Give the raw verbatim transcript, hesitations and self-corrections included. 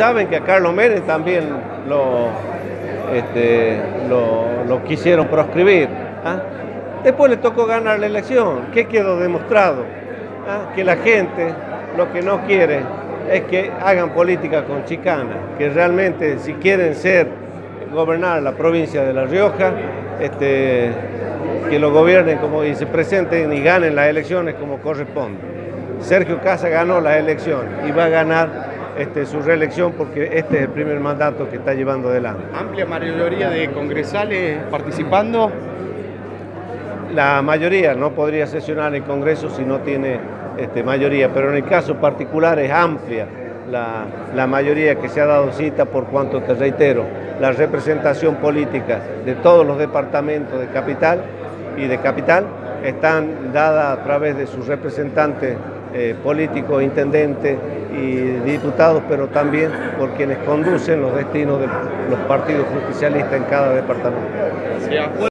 saben que a Carlos Menem también lo, este, lo, lo quisieron proscribir. ¿Ah? Después le tocó ganar la elección. ¿Qué quedó demostrado? ¿Ah? Que la gente lo que no quiere es que hagan política con chicana, que realmente si quieren ser, gobernar la provincia de La Rioja, este, que lo gobiernen como y se presenten y ganen las elecciones como corresponde. Sergio Kassa ganó las elecciones y va a ganar este, su reelección porque este es el primer mandato que está llevando adelante. ¿Amplia mayoría de congresales participando? La mayoría no podría sesionar el Congreso si no tiene este, mayoría, pero en el caso particular es amplia la, la mayoría que se ha dado cita, por cuanto, te reitero, la representación política de todos los departamentos de capital y de capital están dadas a través de sus representantes eh, políticos, intendentes y diputados, pero también por quienes conducen los destinos de los partidos justicialistas en cada departamento.